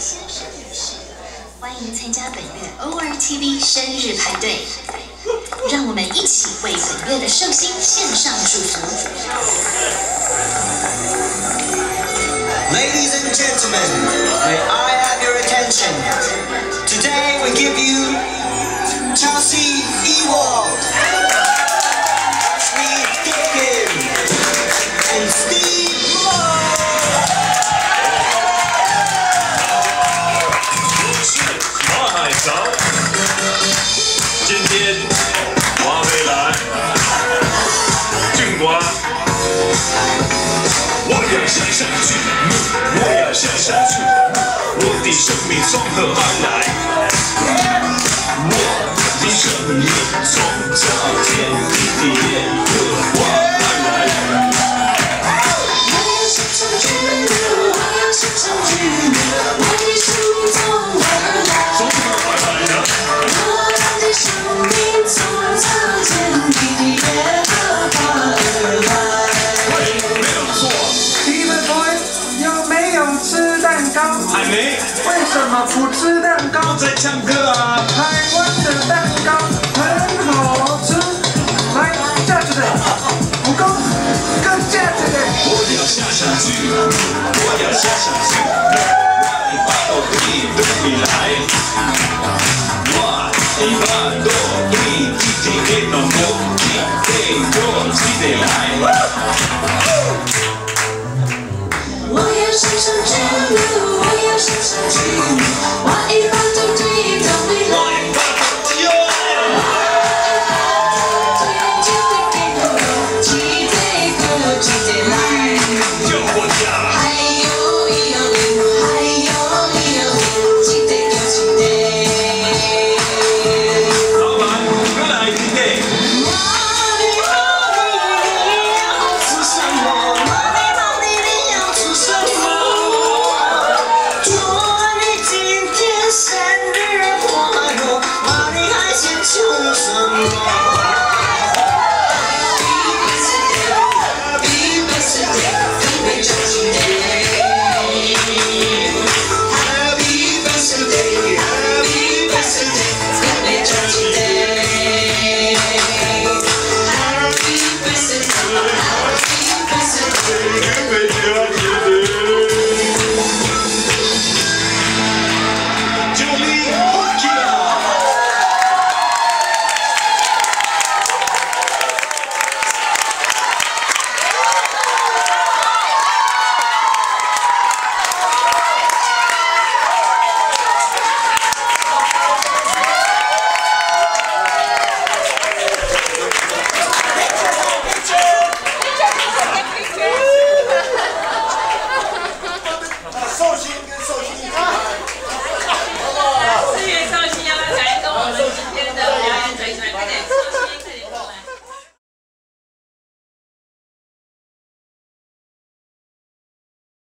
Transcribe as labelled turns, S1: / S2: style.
S1: 先生女士，欢迎参加本月 ORTV 生日派对，让我们一起为本月的寿星献上祝福。
S2: Ladies and gentlemen, may I have your attention? Today we give you Chelsea Ewald, Ashley Dickens, and Steve Moore.
S3: 我是马海潮，今天我回来，尽管我要向上去，我要向上去，我的生命从何而来？我的生命从这天地的沿河而来。我要向上去，我要向上去，我的生命从何而来？从何而来呢？我的生命从这天地的沿河而来。没有错。
S4: Steven Boy 有没有吃蛋糕？
S3: 还没。
S4: 为什么不吃蛋糕？
S3: 我在唱歌啊。
S4: 台湾的蛋糕很好吃，来架着的，不够，更架着的。
S3: 我要下去，我要下去。